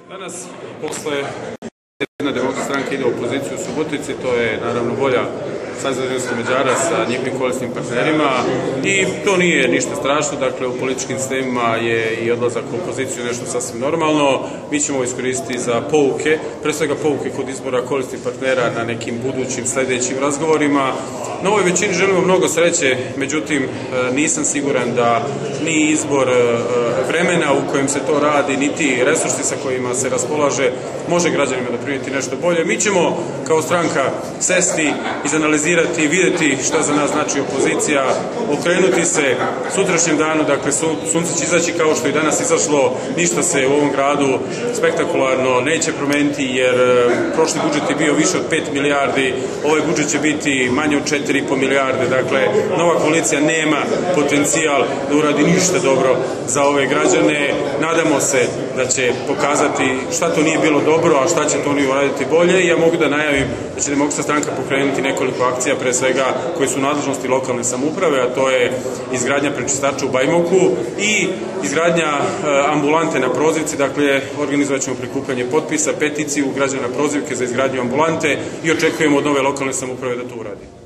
Danas, posle jedna demokratska stranka ide u opoziciju u Subotici, to je naravno volja Saveza Mađara sa njihovim koalicijskim partnerima i to nije ništa strašno, dakle u političkim sistemima je i odlazak u opoziciju nešto sasvim normalno. Mi ćemo iskoristiti za pouke, pre svega pouke kod izbora koalicijskih partnera na nekim budućim sledećim razgovorima. Na ovoj većini želimo mnogo sreće, međutim nisam siguran da ni izbor vremena u kojem se to radi, niti resursi sa kojima se raspolaže može građanima doprinijeti nešto bolje. Mi ćemo kao stranka sesti, izanalizirati i vidjeti šta za nas znači opozicija, okrenuti se sutrašnjem danu, dakle sunce će izaći kao što i danas izašlo, ništa se u ovom gradu spektakularno neće promeniti jer prošli budžet je bio više od 5 milijardi, ovaj budžet će biti manje od 4,5 milijarde, dakle nova koalicija nema potencijal da uradi ništa dobro za ove građane. Nadamo se da će pokazati šta to nije bilo dobro, a šta će to oni uraditi bolje. Ja mogu da najavim da će Demokratska stranka pokrenuti nekoliko akcija, pre svega koje su nadležnosti lokalne samouprave, a to je izgradnja prečistača u Bajmoku i izgradnja ambulante na Prozivci, dakle organizovat ćemo prikupljanje potpisa, peticiju građana Prozivke za izgradnju ambulante i očekujemo od nove lokalne samouprave da to uradi.